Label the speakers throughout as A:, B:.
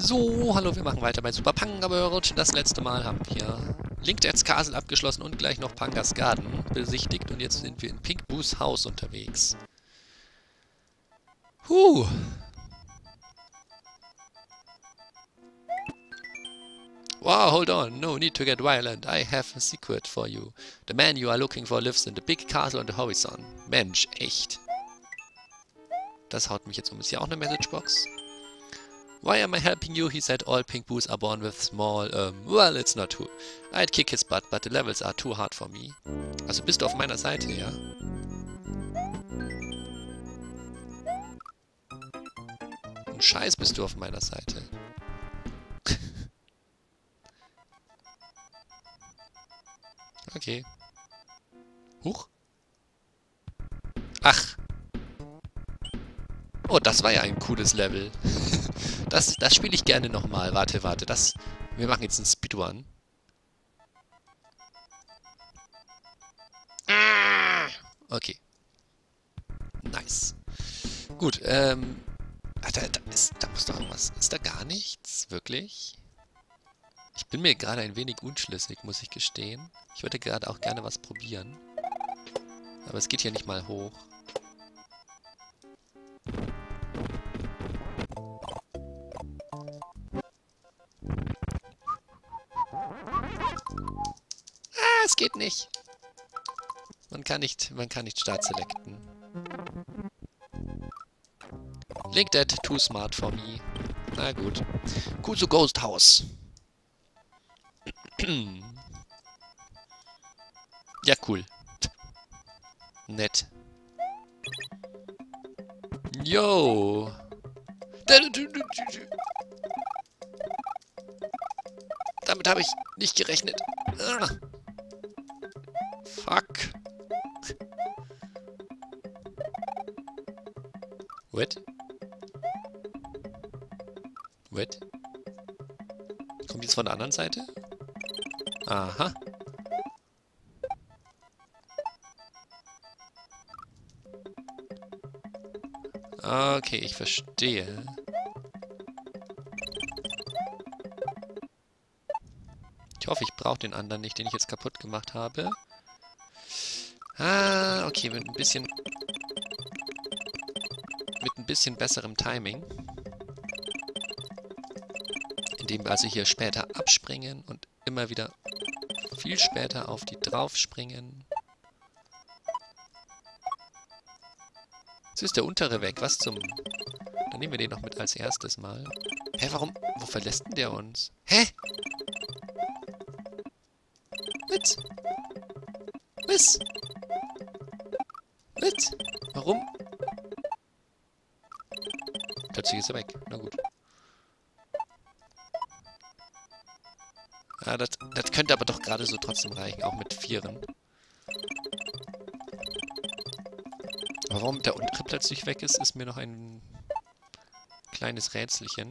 A: So, hallo, wir machen weiter bei Super Panga World. Das letzte Mal haben wir Linkdeath's Castle abgeschlossen und gleich noch Pangas Garden besichtigt. Und jetzt sind wir in Pink Boos Haus unterwegs. Wow, hold on. No need to get violent. I have a secret for you. The man you are looking for lives in the big castle on the horizon. Mensch, echt. Das haut mich jetzt um. Ist hier auch eine Messagebox? Why am I helping you? He said all Pink Boos are born with small, well, it's not true. I'd kick his butt, but the levels are too hard for me. Also bist du auf meiner Seite, ja? Ein Scheiß bist du auf meiner Seite. Okay. Huch. Ach. Oh, das war ja ein cooles Level. Das spiele ich gerne nochmal. Warte. Wir machen jetzt einen Speedrun. Okay. Nice. Gut, da muss doch irgendwas. Ist da gar nichts? Wirklich? Ich bin mir gerade ein wenig unschlüssig, muss ich gestehen. Ich würde gerade auch gerne was probieren. Aber es geht hier nicht mal hoch. Es geht nicht. Man kann nicht Start selecten. Linkdeath, too smart for me. Na gut. Kuzu Ghost House. Ja, cool. Nett. Yo. Damit habe ich nicht gerechnet. Ah. Fuck. What? What? Kommt jetzt von der anderen Seite? Aha. Okay, ich verstehe. Ich hoffe, ich brauche den anderen nicht, den ich jetzt kaputt gemacht habe. Ah, okay, mit ein bisschen besserem Timing. Indem wir also hier später abspringen und immer wieder viel später auf die drauf springen. Jetzt ist der untere weg. Was zum... Dann nehmen wir den noch mit als erstes mal. Hä, warum? Wo verlässt denn der uns? Hä? Was? Was? Was? Warum? Plötzlich ist er weg. Na gut. Ah, das könnte aber doch gerade so trotzdem reichen. Auch mit Vieren. Aber warum der untere plötzlich weg ist, ist mir noch ein kleines Rätselchen.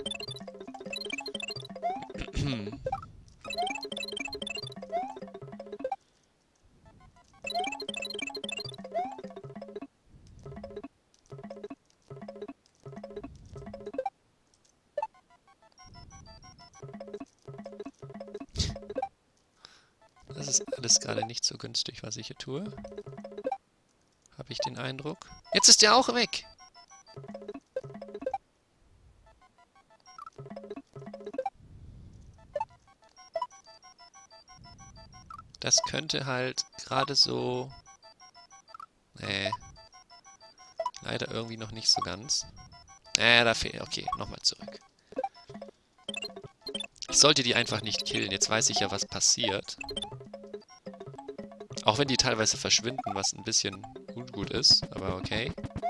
A: Das ist alles gerade nicht so günstig, was ich hier tue. Habe ich den Eindruck. Jetzt ist der auch weg! Das könnte halt gerade so... Nee. Leider irgendwie noch nicht so ganz. Da fehlt... Okay, nochmal zurück. Ich sollte die einfach nicht killen. Jetzt weiß ich ja, was passiert. Auch wenn die teilweise verschwinden, was ein bisschen ungut ist. Aber okay.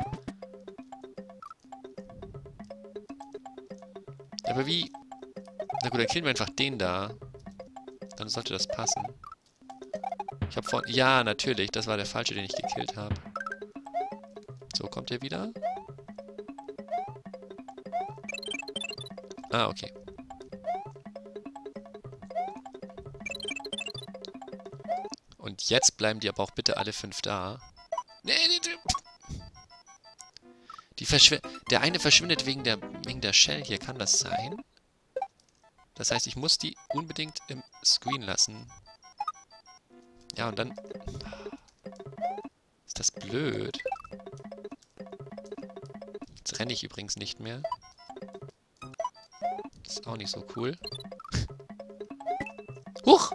A: Aber wie... Na gut, dann killen wir einfach den da. Dann sollte das passen. Ich habe vorhin... Ja, natürlich. Das war der falsche, den ich gekillt habe. So, kommt er wieder? Ah, okay. Und jetzt bleiben die aber auch bitte alle 5 da. Nee. Der eine verschwindet wegen der Shell hier. Kann das sein? Das heißt, ich muss die unbedingt im Screen lassen. Ja, und dann... Ist das blöd. Jetzt renne ich übrigens nicht mehr. Das ist auch nicht so cool. Huch!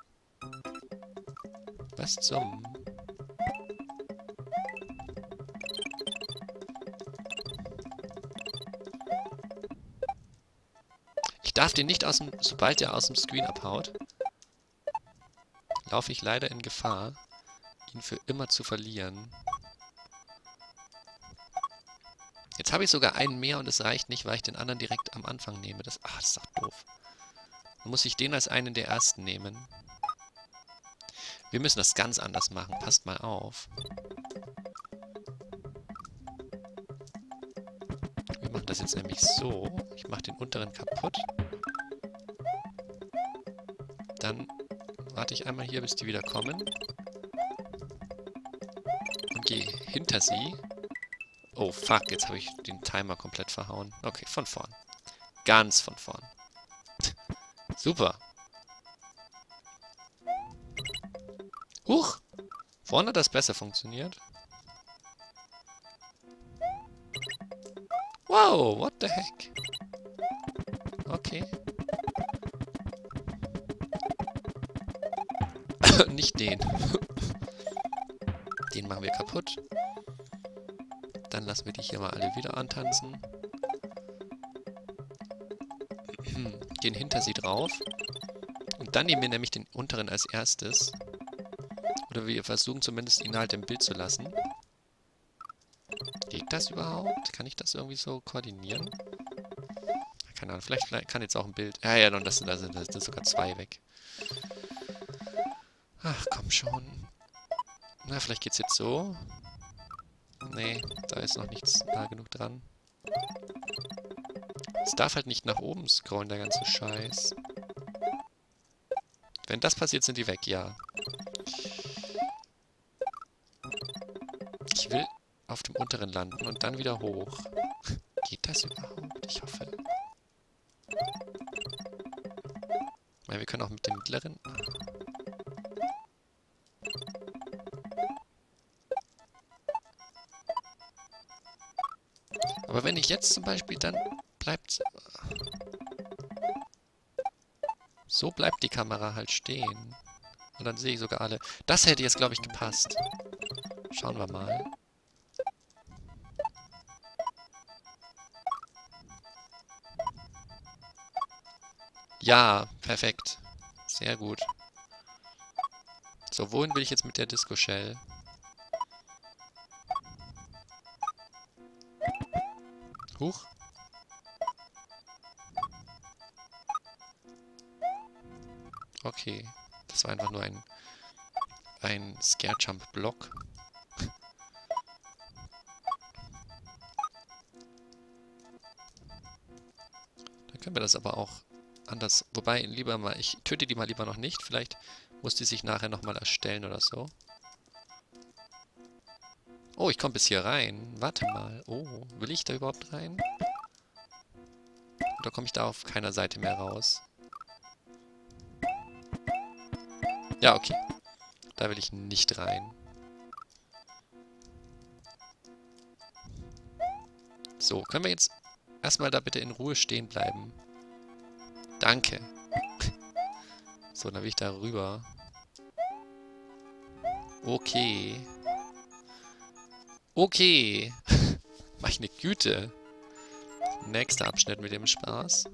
A: Was zum... Ich darf den nicht aus dem... Sobald er aus dem Screen abhaut, laufe ich leider in Gefahr, ihn für immer zu verlieren. Jetzt habe ich sogar einen mehr und es reicht nicht, weil ich den anderen direkt am Anfang nehme. Das ist doch doof. Dann muss ich den als einen der ersten nehmen. Wir müssen das ganz anders machen. Passt mal auf. Wir machen das jetzt nämlich so. Ich mache den unteren kaputt. Dann warte ich einmal hier, bis die wieder kommen. Und gehe hinter sie. Oh, fuck, jetzt habe ich den Timer komplett verhauen. Okay, von vorn. Ganz von vorn. Super. Huch! Vorne hat das besser funktioniert. Wow, what the heck? Okay. Nicht den. Den machen wir kaputt. Dann lassen wir die hier mal alle wieder antanzen. Gehen hinter sie drauf. Und dann nehmen wir nämlich den unteren als erstes. Oder wir versuchen zumindest ihn halt im Bild zu lassen. Geht das überhaupt? Kann ich das irgendwie so koordinieren? Keine Ahnung, vielleicht kann jetzt auch ein Bild... Ja, dann das sind sogar 2 weg. Ach, komm schon. Na, vielleicht geht's jetzt so. Nee, da ist noch nichts nah genug dran. Es darf halt nicht nach oben scrollen, der ganze Scheiß. Wenn das passiert, sind die weg, ja. Ich will auf dem unteren landen und dann wieder hoch. Geht das überhaupt? Ich hoffe. Weil wir können auch mit dem mittleren... Aber wenn ich jetzt zum Beispiel, dann bleibt... So bleibt die Kamera halt stehen. Und dann sehe ich sogar alle. Das hätte jetzt, glaube ich, gepasst. Schauen wir mal. Ja, perfekt. Sehr gut. So, wohin will ich jetzt mit der Disco Shell? Huch. Okay. Das war einfach nur ein Scare Jump Block. Dann können wir das aber auch anders. Wobei, lieber mal, ich töte die mal lieber noch nicht. Vielleicht muss die sich nachher nochmal erstellen oder so. Oh, ich komme bis hier rein. Warte mal. Oh, will ich da überhaupt rein? Oder komme ich da auf keiner Seite mehr raus? Ja, okay. Da will ich nicht rein. So, können wir jetzt erstmal da bitte in Ruhe stehen bleiben? Danke. So, dann will ich da rüber. Okay. Okay. Meine Güte. Nächster Abschnitt mit dem Spaß.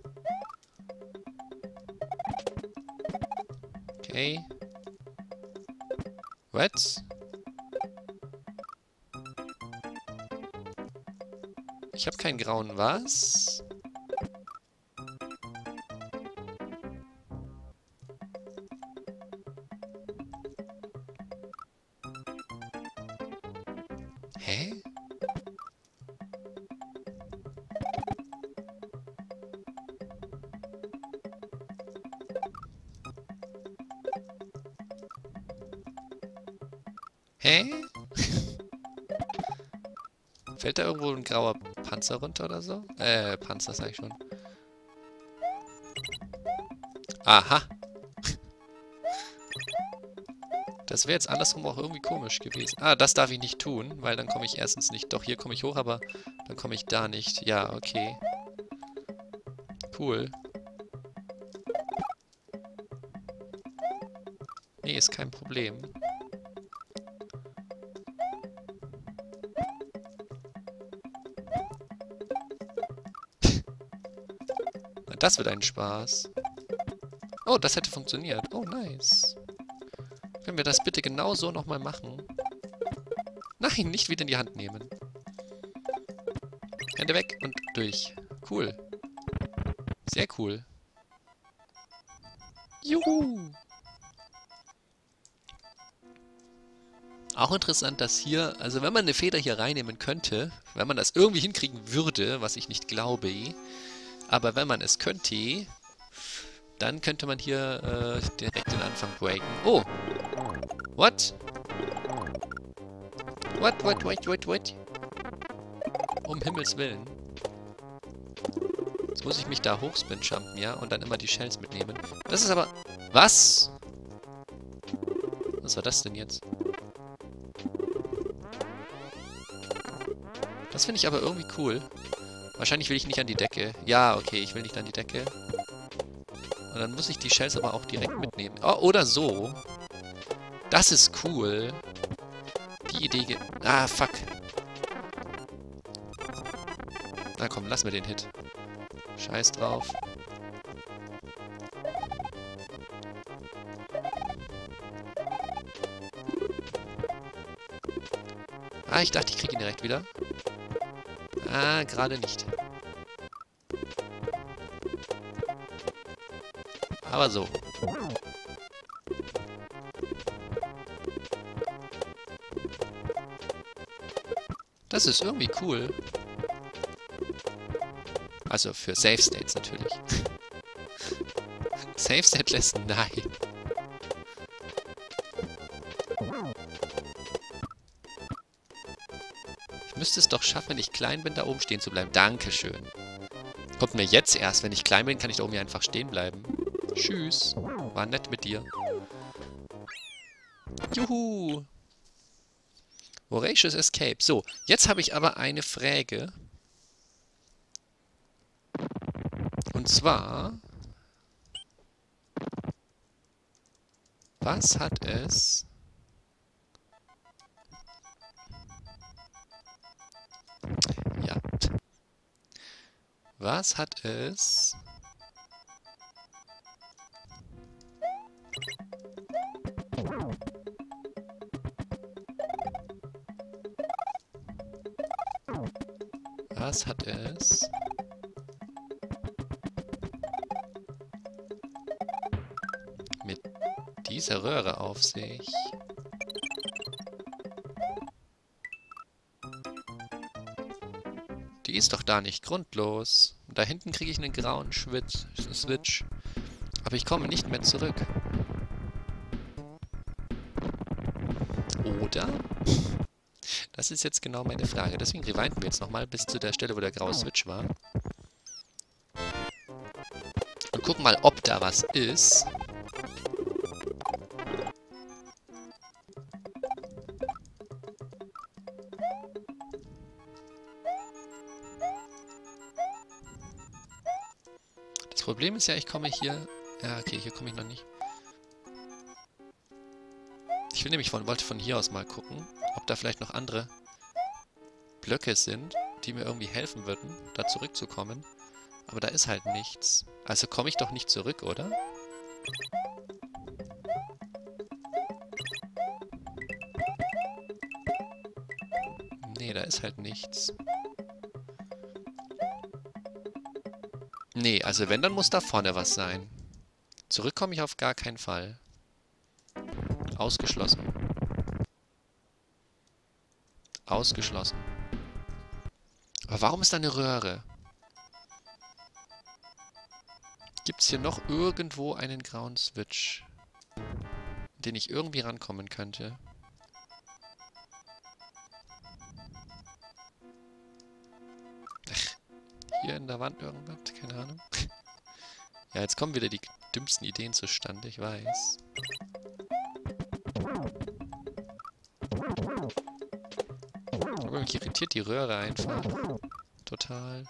A: Okay. What? Ich habe keinen grauen was? Hä? Hä? Fällt da irgendwo ein grauer Panzer runter oder so? Panzer sag ich schon. Aha. Das wäre jetzt andersrum auch irgendwie komisch gewesen. Ah, das darf ich nicht tun, weil dann komme ich erstens nicht... Doch, hier komme ich hoch, aber dann komme ich da nicht. Ja, okay. Cool. Nee, ist kein Problem. Na, das wird ein Spaß. Oh, das hätte funktioniert. Oh, nice. Können wir das bitte genau so nochmal machen? Nein, nicht wieder in die Hand nehmen. Hände weg und durch. Cool. Sehr cool. Juhu! Auch interessant, dass hier, also wenn man eine Feder hier reinnehmen könnte, wenn man das irgendwie hinkriegen würde, was ich nicht glaube, aber wenn man es könnte, dann könnte man hier direkt den Anfang breaken. Oh! What? What? Um Himmels Willen. Jetzt muss ich mich da hochspin-jumpen, ja? Und dann immer die Shells mitnehmen. Das ist aber... Was? Was war das denn jetzt? Das finde ich aber irgendwie cool. Wahrscheinlich will ich nicht an die Decke. Ja, okay, ich will nicht an die Decke. Und dann muss ich die Shells aber auch direkt mitnehmen. Oh, oder so. Das ist cool. Die Idee... Ah, fuck. Na komm, lass mir den Hit. Scheiß drauf. Ah, ich dachte, ich kriege ihn direkt wieder. Ah, gerade nicht. Aber so. Das ist irgendwie cool. Also für Safe States natürlich. Safe State lässt nein. Ich müsste es doch schaffen, wenn ich klein bin, da oben stehen zu bleiben. Dankeschön. Kommt mir jetzt erst. Wenn ich klein bin, kann ich da oben hier einfach stehen bleiben. Tschüss. War nett mit dir. Juhu. Voracious Escape. So, jetzt habe ich aber eine Frage. Und zwar... Was hat es... Ja. Was hat es... Was hat es... mit dieser Röhre auf sich? Die ist doch da nicht grundlos. Und da hinten kriege ich einen grauen Switch. Aber ich komme nicht mehr zurück. Oder? Das ist jetzt genau meine Frage. Deswegen rewinden wir jetzt nochmal bis zu der Stelle, wo der graue Switch war. Und gucken mal, ob da was ist. Das Problem ist ja, ich komme hier... Ja, okay, hier komme ich noch nicht. Ich will nämlich wollte von hier aus mal gucken, ob da vielleicht noch andere Blöcke sind, die mir irgendwie helfen würden, da zurückzukommen. Aber da ist halt nichts. Also komme ich doch nicht zurück, oder? Nee, da ist halt nichts. Nee, also wenn, dann muss da vorne was sein. Zurück komme ich auf gar keinen Fall. Ausgeschlossen. Ausgeschlossen. Aber warum ist da eine Röhre? Gibt es hier noch irgendwo einen grauen Switch, den ich irgendwie rankommen könnte? Ach, hier in der Wand irgendwas? Keine Ahnung. Ja, jetzt kommen wieder die dümmsten Ideen zustande, ich weiß. Aber mich irritiert die Röhre einfach. Total.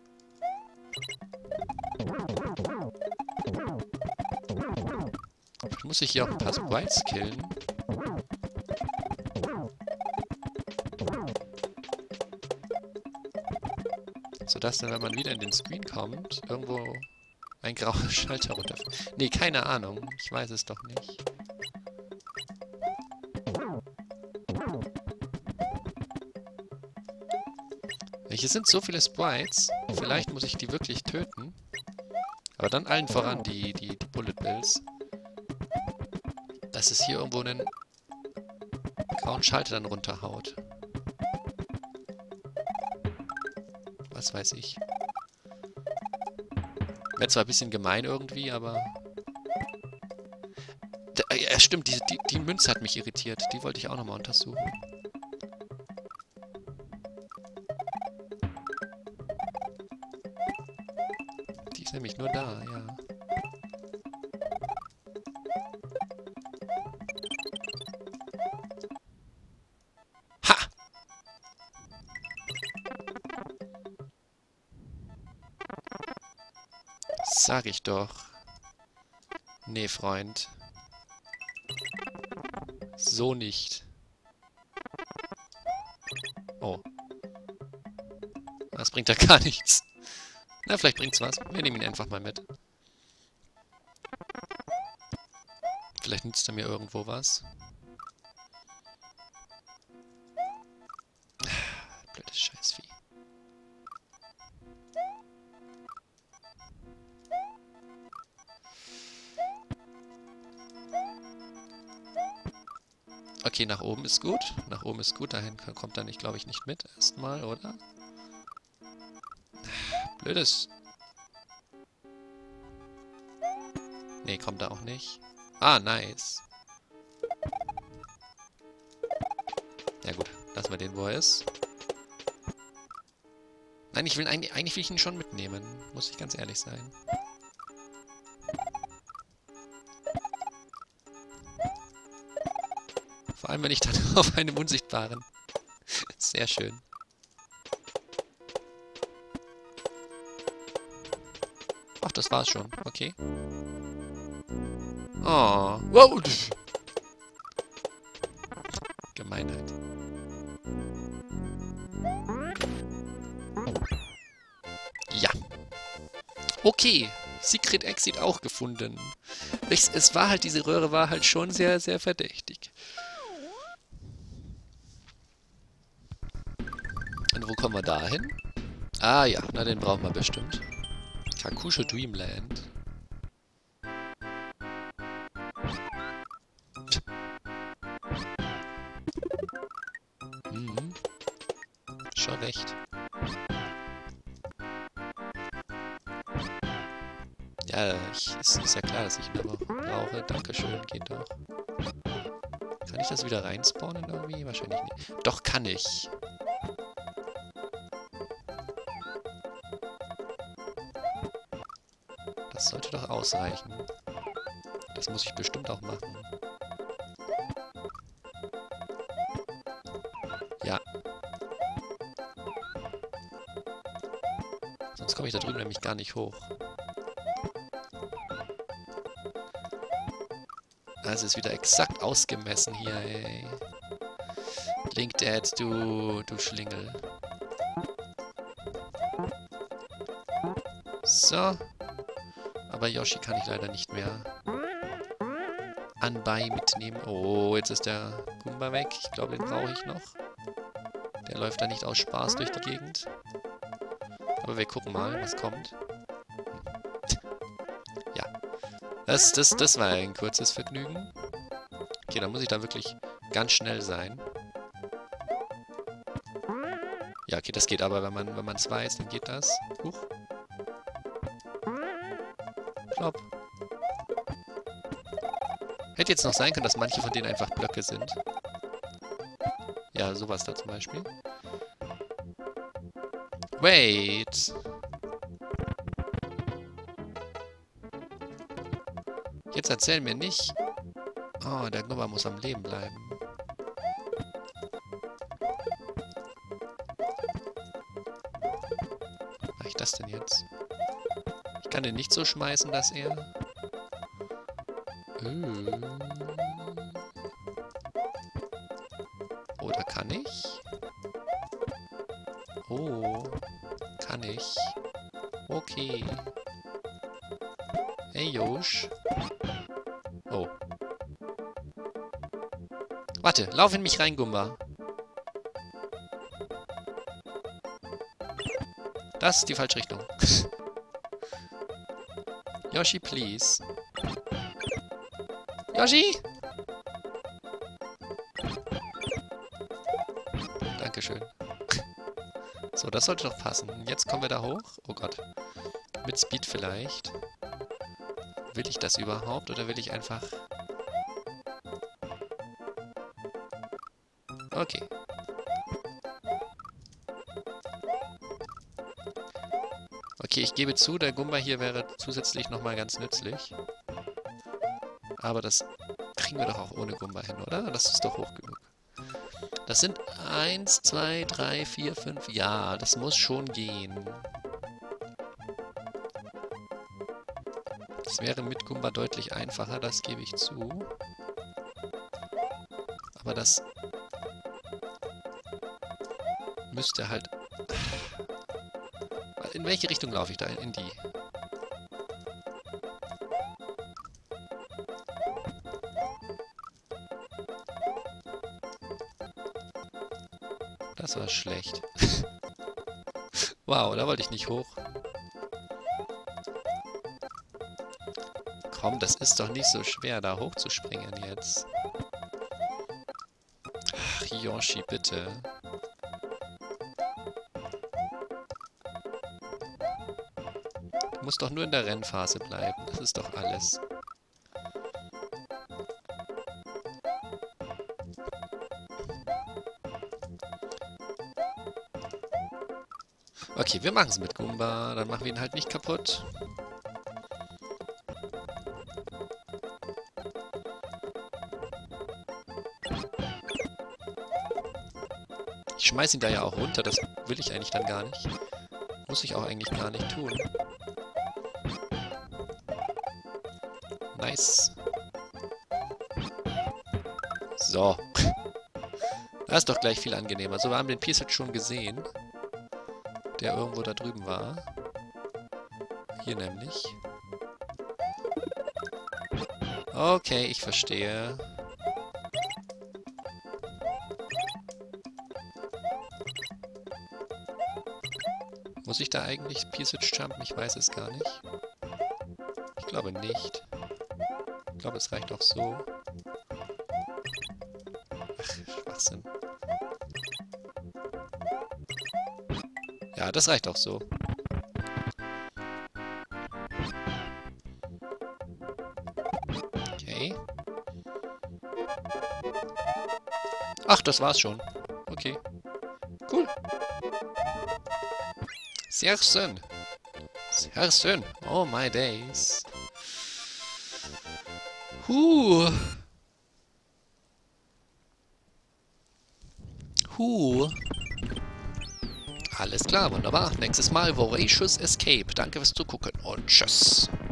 A: Vielleicht muss ich hier auch ein paar Sprites killen. Sodass dann, wenn man wieder in den Screen kommt, irgendwo ein grauer Schalter runterfällt. Nee, keine Ahnung. Ich weiß es doch nicht. Hier sind so viele Sprites. Vielleicht muss ich die wirklich töten. Aber dann allen voran die Bullet Bills. Dass es hier irgendwo einen grauen Schalter dann runterhaut. Was weiß ich. Wäre zwar ein bisschen gemein irgendwie, aber... Ja, stimmt, die Münze hat mich irritiert. Die wollte ich auch nochmal untersuchen. Die ist nämlich nur da, ja. Ha! Sag ich doch. Nee, Freund. So nicht. Oh. Das bringt ja gar nichts. Na, vielleicht bringt's was. Wir nehmen ihn einfach mal mit. Vielleicht nützt er mir irgendwo was. Blödes Scheißvieh. Okay, nach oben ist gut. Nach oben ist gut. Dahin kommt er nicht, glaube ich, nicht mit. Erstmal, oder? Blödes. Nee, kommt er auch nicht. Ah, nice. Ja gut, lassen wir den, wo er ist. Nein, ich will eigentlich will ich ihn schon mitnehmen. Muss ich ganz ehrlich sein. Vor allem, wenn ich dann auf einem Unsichtbaren. Sehr schön. Ach, das war's schon. Okay. Oh. Wow. Gemeinheit. Ja. Okay. Secret Exit auch gefunden. Es war halt, diese Röhre war halt schon sehr, sehr verdächtig. Und wo kommen wir da hin? Ah ja, na den brauchen wir bestimmt. Kakusho Dreamland. Mhm. Schon recht. Ja, es ist ja klar, dass ich ihn aber brauche. Dankeschön, geht doch. Kann ich das wieder reinspawnen irgendwie? Wahrscheinlich nicht. Doch, kann ich. Das sollte doch ausreichen. Das muss ich bestimmt auch machen. Ja. Sonst komme ich da drüben nämlich gar nicht hoch. Das ist wieder exakt ausgemessen hier, ey. Link Dad, du Schlingel. So. Aber Yoshi kann ich leider nicht mehr anbei mitnehmen. Oh, jetzt ist der Goomba weg. Ich glaube, den brauche ich noch. Der läuft da nicht aus Spaß durch die Gegend. Aber wir gucken mal, was kommt. Ja. Das war ein kurzes Vergnügen. Okay, dann muss ich da wirklich ganz schnell sein. Ja, okay, das geht aber, wenn man es weiß, dann geht das. Huch. Klopp. Hätte jetzt noch sein können, dass manche von denen einfach Blöcke sind. Ja, sowas da zum Beispiel. Wait. Jetzt erzähl mir nicht. Oh, der Gumba muss am Leben bleiben. Was mache ich das denn jetzt? Ich kann den nicht so schmeißen, dass er... Oder kann ich? Oh, kann ich. Okay. Hey, Josh. Oh. Warte, lauf in mich rein, Gumba. Das ist die falsche Richtung. Yoshi, please. Yoshi! Dankeschön. So, das sollte doch passen. Jetzt kommen wir da hoch. Oh Gott. Mit Speed vielleicht. Will ich das überhaupt oder will ich einfach... Okay. Okay, ich gebe zu, der Gumba hier wäre zusätzlich nochmal ganz nützlich. Aber das kriegen wir doch auch ohne Gumba hin, oder? Das ist doch hoch genug. Das sind 1, 2, 3, 4, 5... Ja, das muss schon gehen. Das wäre mit Gumba deutlich einfacher, das gebe ich zu. Aber das müsste halt... In welche Richtung laufe ich da? In die. Das war schlecht. Wow, da wollte ich nicht hoch. Komm, das ist doch nicht so schwer, da hochzuspringen jetzt. Ach, Yoshi, bitte. Du musst doch nur in der Rennphase bleiben. Das ist doch alles. Okay, wir machen es mit Gumba. Dann machen wir ihn halt nicht kaputt. Ich schmeiß ihn da ja auch runter. Das will ich eigentlich dann gar nicht. Muss ich auch eigentlich gar nicht tun. Nice. So. Das ist doch gleich viel angenehmer. So, wir haben den Piece schon gesehen. Der irgendwo da drüben war. Hier nämlich. Okay, ich verstehe. Muss ich da eigentlich Piece jumpen? Ich weiß es gar nicht. Ich glaube nicht. Ich glaube, es reicht auch so. Ach, Schwachsinn. Ja, das reicht auch so. Okay. Ach, das war's schon. Okay. Cool. Sehr schön. Sehr schön. Oh my days. Alles klar, wunderbar. Nächstes Mal Voracious Escape. Danke fürs Zugucken und tschüss.